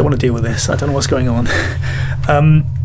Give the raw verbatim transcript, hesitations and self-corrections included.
want to deal with this. I don't know what's going on. um,